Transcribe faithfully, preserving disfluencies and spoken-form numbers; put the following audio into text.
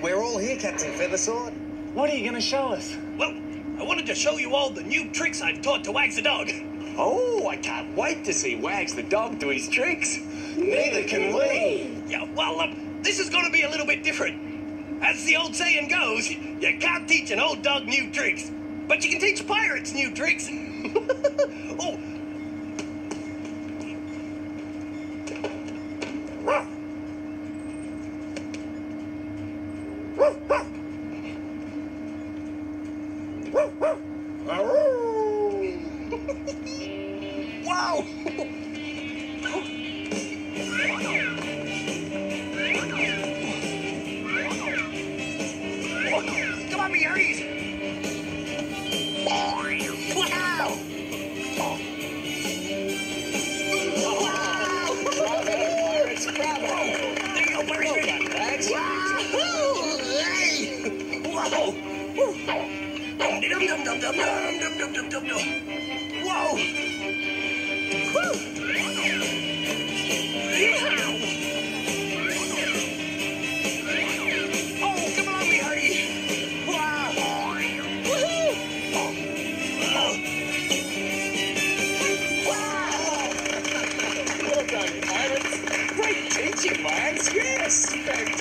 We're all here, Captain Feathersword. What are you going to show us? Well, I wanted to show you all the new tricks I've taught to Wags the dog. Oh, I can't wait to see Wags the dog do his tricks. Neither can we. Yeah, well, um, this is going to be a little bit different. As the old saying goes, you can't teach an old dog new tricks, but you can teach pirates new tricks. Oh. Wow! Come on, me hurries! Wow! Bravo, pirates, bravo! There you go, pirates! Well done, Wags. Hey! Whoa! Dum dum dum dum dum dum dum dum dum dum. Whoa! Woo! Yeehaw! Oh, come on, me hearty! Wow! Woohoo! Oh. Wow! Well done, pirates. Great teaching, Wags. Yes, fantastic.